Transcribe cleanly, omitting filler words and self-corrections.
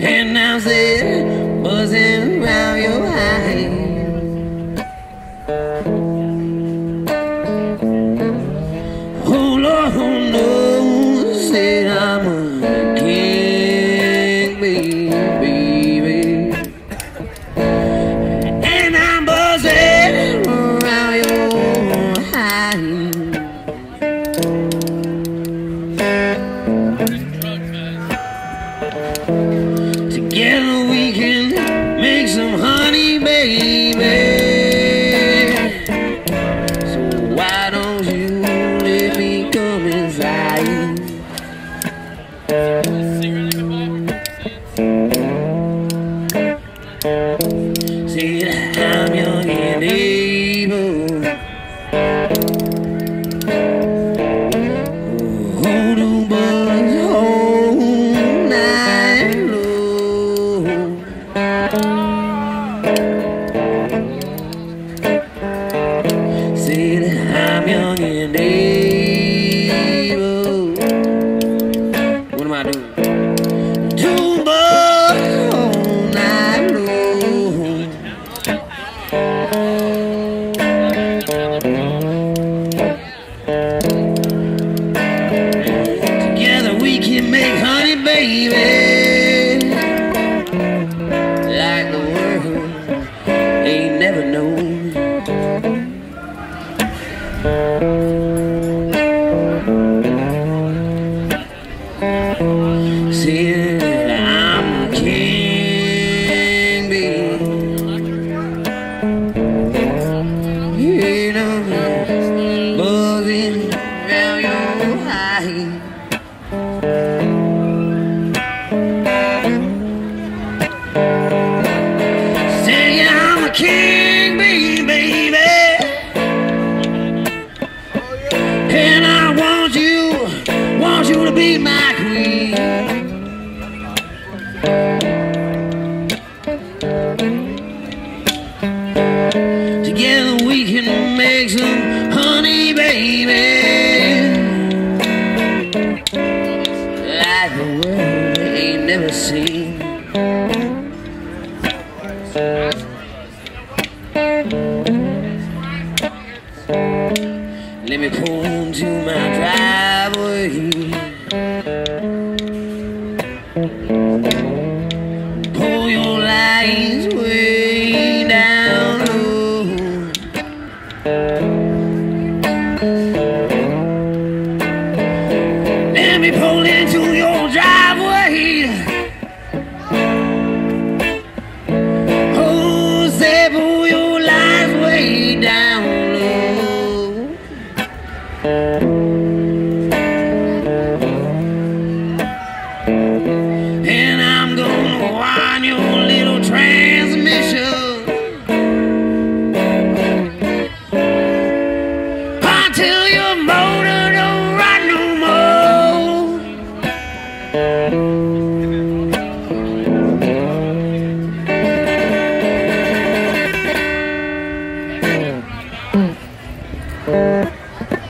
And I'm still buzzing around your eyes. Oh Lord, oh no, said I'm a king, baby. And I'm buzzing around your eyes. Together we can make some honey, baby. So why don't you let me come inside? See that I'm young and able. Oh, do buzz all night long. Say that I'm young and able. What am I doing? Do buzz all night long. Together we can make honey, baby, like the world ain't never known. See, I'm a king, baby. You know, buzzing around your eyes. Say I'm a king, baby, and I want you to be my queen. Together we can make some honey, baby, like the world ain't never seen. Let me pull into my driveway. Pull your lights way down low. Let me pull into your driveway. Oh, say pull your lights way down low. And I'm gonna wind your little transmission until your motor don't run no more.